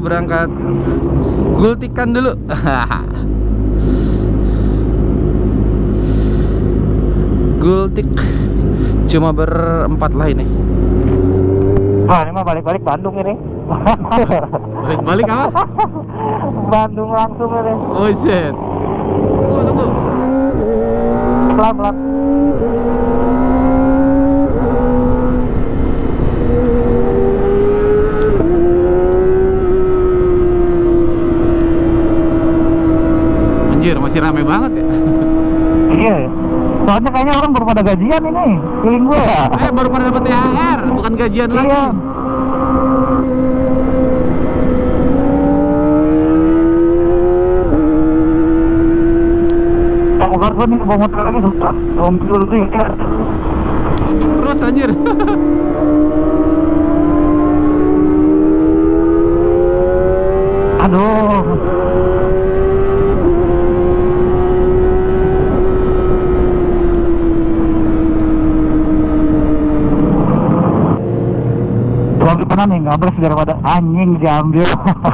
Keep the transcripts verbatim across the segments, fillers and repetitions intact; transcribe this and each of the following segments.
berangkat gultikan dulu. Gultik cuma berempat lah ini. Wah, ini mah balik-balik Bandung ini. Balik-balik apa? Bandung langsung ini. Oh shit. Tunggu, tunggu. Pelan-pelan. Anjir, masih rame banget ya. Iya. Soalnya kayaknya orang baru pada gajian ini, feeling gue ya. Eh, baru pada dapat T H R, bukan gajian lagi. Iya. Obat gue nih bawa motor lagi susah. Mobil dulu tuh ya. Terus anjir. Aduh. Tuang gimana nih, ngabres daripada anjing diambil.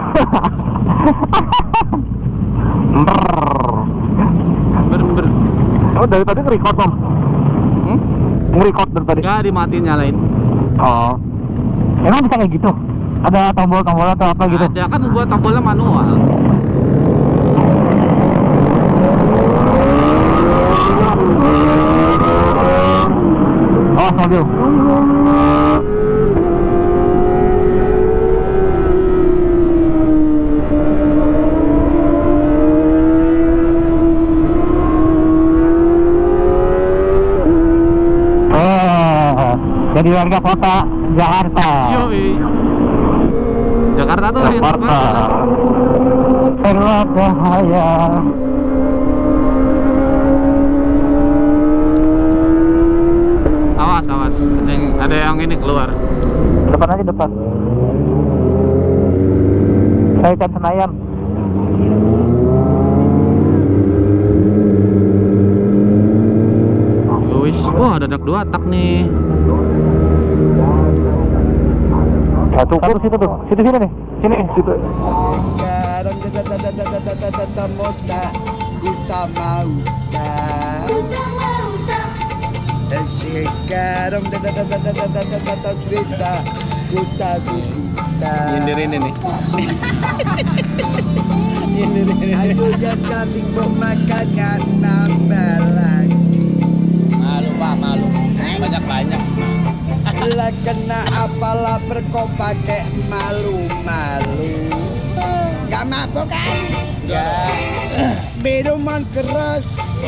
Ber, ber. Oh, dari tadi nge-record, Om? Hmm? Nge-record dari tadi? Enggak, dimatiin nyalain. Oh. Emang bisa kayak gitu? Ada tombol-tombol atau apa gitu? Ada, kan gua tombolnya manual. Oh, mobil. Jadi warga kota Jakarta. Yoi. Jakarta tuh enak Jakarta. banget. Berbahaya. Awas, awas. Ada yang, ada yang ini keluar. Depan aja depan. Saya ikan Senayan. Wis, wah ada dak dua tak nih. Satu kur situ tuh, situ sini nih, sini situ. Sekarang tata moda kita mau sekarang tata cerita kita kita Nyindirin ini. ayo jangan kambing mau makannya nambah lagi. Malu pak, malu. Banyak-banyak. Lah kena apalah kok pakai malu-malu. Gak mabok kan? Enggak. Minuman keras.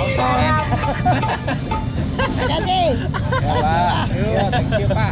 Jadi. Ya pak. Ya, thank you pak.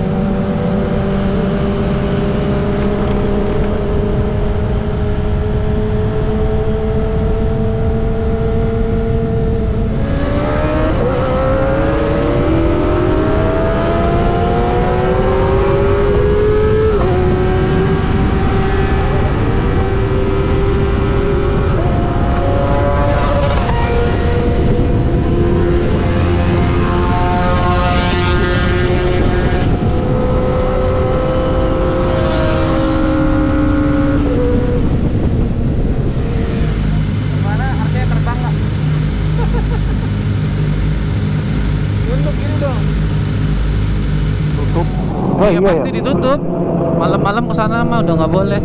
Oh, Ya iya, pasti ya. ditutup. Malam-malam kesana mah udah nggak boleh.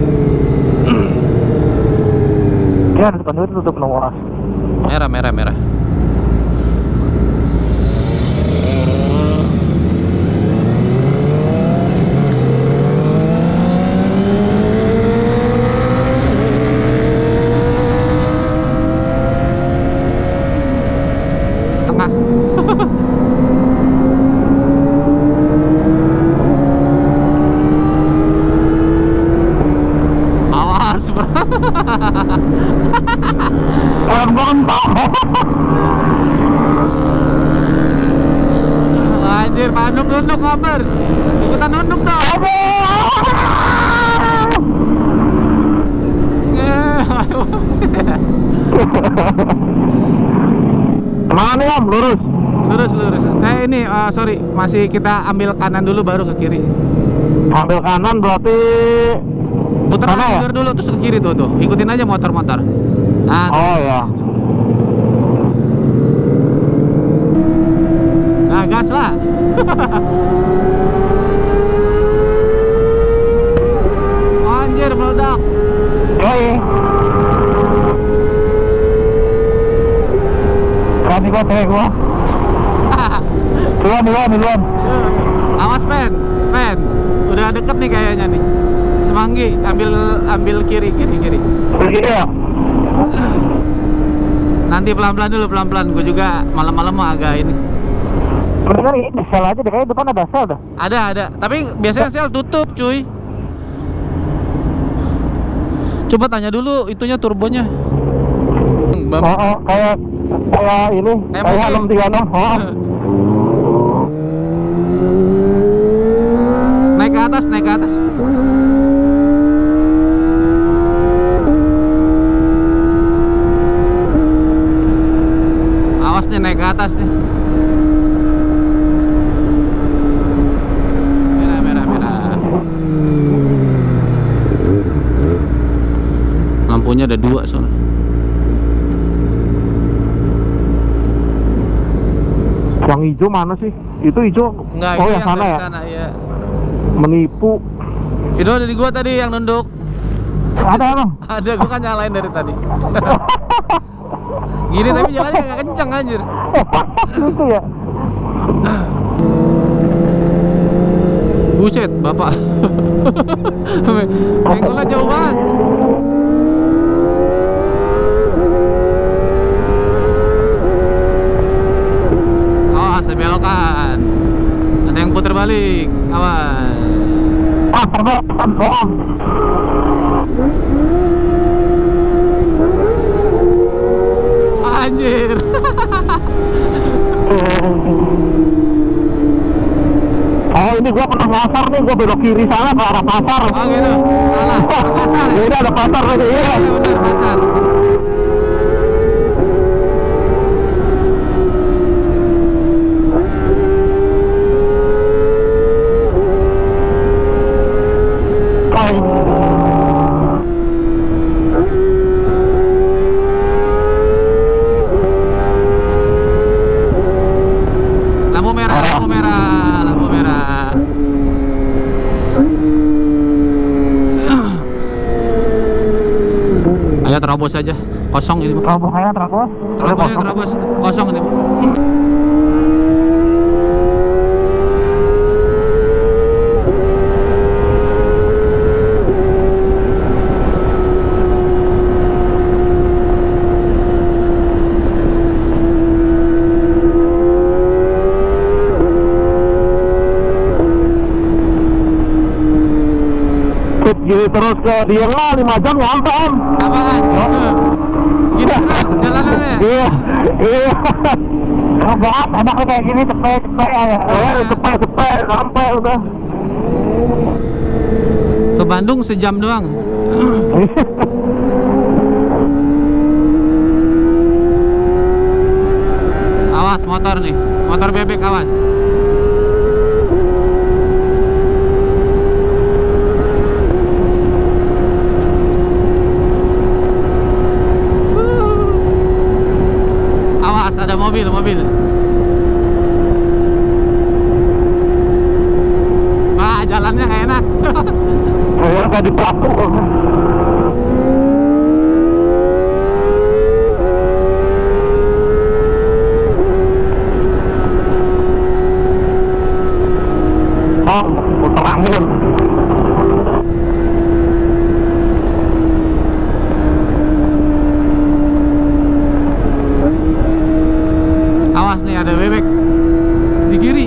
Ya, di depan itu tutup nomor. Merah, merah, merah. Tengah. Awas, bro. Anjir, Pak Nunduk nunduk ngabers. Ikutan nunduk dong. Kemana nih Om? Lurus? Lurus, lurus. Eh ini, uh, sorry, masih kita ambil kanan dulu baru ke kiri. Ambil kanan berarti Putar Mana ya? mundur dulu terus ke kiri tuh tuh. Ikutin aja motor-motor. Nah, tuh. Oh ya. Nah, gas lah. Anjir, meledak. Yoi. Berani gua, cewek gua. Duluan, duluan, duluan. Awas pen, pen. Udah deket nih kayaknya nih. Semanggi, ambil ambil kiri, kiri, kiri. Pergi ya. Nanti pelan-pelan dulu, pelan-pelan. Gue juga malam-malam mah agak ini. Bener ini sel aja deh, kayaknya depan ada sel dah. Ada, ada. Tapi biasanya sel tutup, cuy. Coba tanya dulu itunya turbonya. Oh, oh, kayak kayak ini, Kayak kayak mobil. enam tiga enam. Oh. Naik ke atas, naik ke atas. Awas nih, naik ke atas nih. Merah, merah, merah. Lampunya ada dua soalnya. Yang hijau mana sih? Itu hijau. Enggak, Oh, ini yang sana dari ya. sana, iya. Menipu. Video dari gua tadi yang nunduk. Ada emang. Ada, gua kan nyalain dari tadi. Gini tapi jalannya gak kenceng anjir. Lucu ya. Buset, bapak. Menggolnya jauh banget. Awas, saya belokan. Ada yang putar balik. Awas. Ah, terbang, terbang. Anjir. Oh, ini gua pernah nyasar nih, gua belok kiri sana ke arah pasar. Oh gitu. Salah. Pasar ya? Ini ada pasar lagi, iya. Iya benar, pasar. Lampu merah, lampu merah, lampu merah. Ayo terobos aja. Kosong ini mah. Terobos aja, terobos. Terobos aja, terobos. Kosong ini mah. Gini terus ke Dieng lima jam nyampe om. Apaan? Gini terus jalanannya. Iya, iya. Kalau banget enaknya kayak gini cepet cepet ya. Oh, cepet cepet sampai udah. Ke Bandung sejam doang. Awas motor nih, motor bebek awas. Awas ada mobil, mobil. Wah, jalannya nggak enak. Saya nggak di pelaku. Oh, putar angin. Awas nih ada bebek di kiri.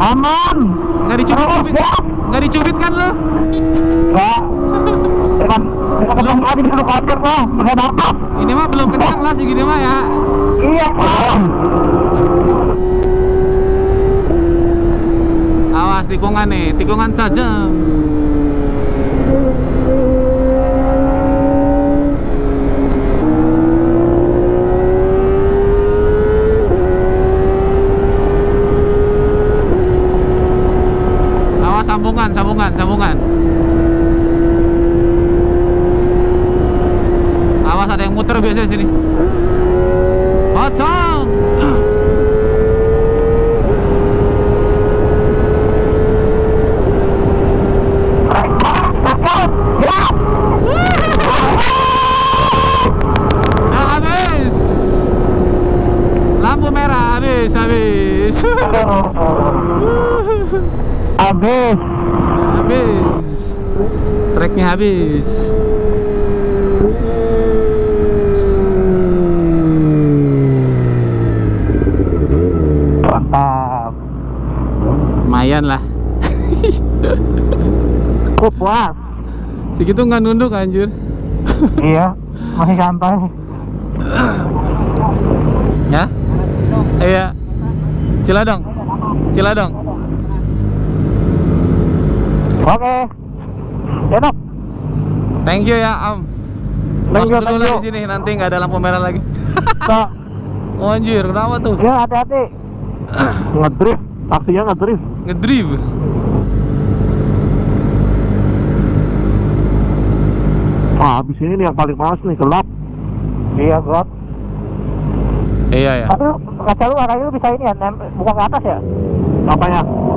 Aman. Nggak dicubit-cubit, Ya. nggak dicubit kan lo? Enggak. Dengan dengan lagi di kotor lah, enggak dapat. Ini mah belum kencang lah segini mah ya. Iya, Bang. Awas tikungan nih, tikungan tajam. Awas sambungan, sambungan, sambungan. Awas ada yang muter biasanya sini. Kosong. Nah, habis. Lampu merah habis, habis. Habis. Habis. Treknya habis. Mantap. Lumayan lah. Oh, puas. Segitu nggak nunduk anjir. Iya, masih santai. Ya? Iya. Ciladong. Ciladong. Oke. Enak. Thank you ya, Am. Thank Los you, dulu thank lah you. di sini, nanti nggak ada lampu merah lagi. Nah, Oh anjir, kenapa tuh? ya hati-hati. Ngedrift, taksinya ngedrift. Ngedrive. Wah, habis ini nih yang paling males nih, gelap. Iya, gelap. Iya ya. Tapi kaca lu arahnya lu bisa ini ya, nem- buka ke atas ya? Apanya?